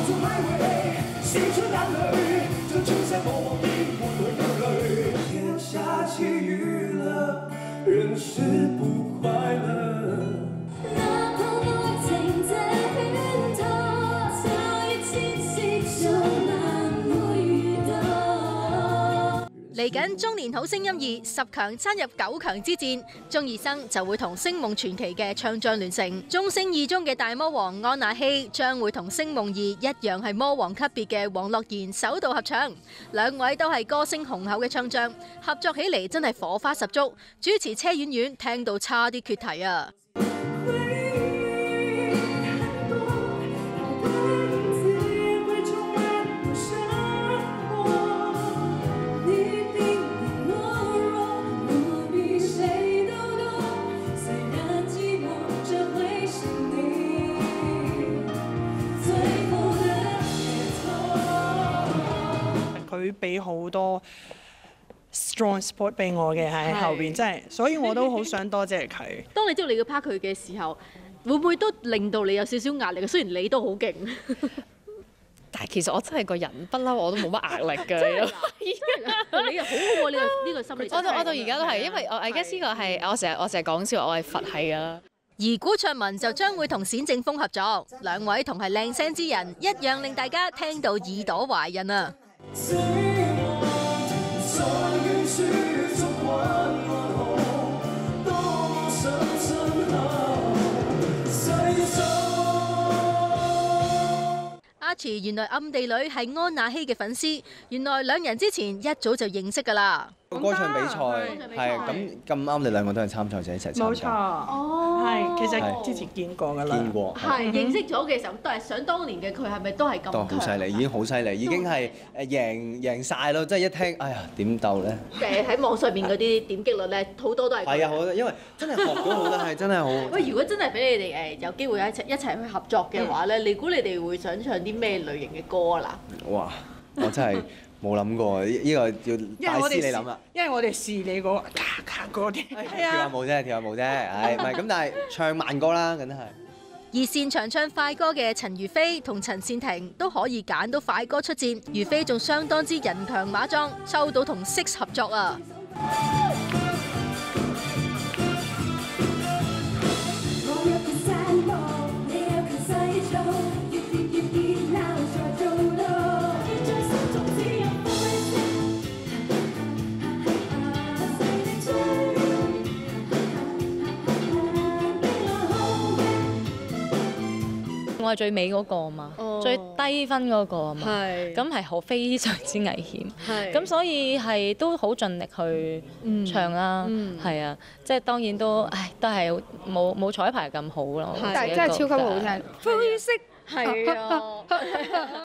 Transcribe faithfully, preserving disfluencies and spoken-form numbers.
出來為，心存眼淚，這青山莫忘你不退的淚。天下起雨了，人是不快樂。 嚟緊中年好聲音二十強參入九強之戰，鍾義生就會同星夢傳奇嘅唱將聯成。中星二中嘅大魔王安娜希將會同星夢二一樣係魔王級別嘅黃樂妍首度合唱，兩位都係歌聲雄厚嘅唱將，合作起嚟真係火花十足。主持車婉婉聽到差啲缺題啊！ 佢俾好多 strong support 俾我嘅喺後邊，真係，所以我都好想多謝佢。 當你知道你要拍佢嘅時候，會唔會都令到你有少少壓力嘅？雖然你都好勁， 但係其實我真係個人不嬲，我都冇乜壓力㗎。 你又好好喎，呢個呢個心理。 我到我到而家都係，因為我 I guess 呢個係我成日我成日講笑，我係佛系㗎啦。 而古卓文就將會同冼正峰合作，兩位同係靚聲之人，一樣令大家聽到耳朵懷孕啊！阿馳原來暗地裏係安娜希嘅粉絲，原來兩人之前一早就認識㗎啦。 歌唱比賽係咁咁啱，你兩個都係參賽者一齊參賽。 冇錯，哦，係其實之前見過㗎啦。 見過係認識咗嘅時候，都係想當年嘅佢係咪都係咁強？ 都好犀利，已經好犀利，已經係誒贏贏曬咯！即係一聽，哎呀點鬥咧？ 誒喺網上面嗰啲點擊率咧，好多都係。 係啊，好多，因為真係學到好多，係真係好。 喂，如果真係俾你哋誒有機會一齊一齊去合作嘅話咧，你估你哋會想唱啲咩類型嘅歌啊？嗱， 哇！我真係〜冇諗過，呢個要大師你諗啦。 因為我哋試你嗰個咔咔嗰啲， 跳下舞啫，跳下舞啫，係唔係咁？但係唱慢歌啦，梗係。 而擅長唱快歌嘅陳如飛同陳善婷都可以揀到快歌出戰，如飛仲相當之人強馬壯，抽到同 Six 合作啊！ 我係最尾嗰個啊嘛，哦、最低分嗰個啊嘛，咁係好非常之危險，咁所以係都好盡力去唱啦，係、嗯嗯、啊，即係當然都，唉，都係冇冇彩排咁好咯， 但係真係超級好聽，灰色係啊。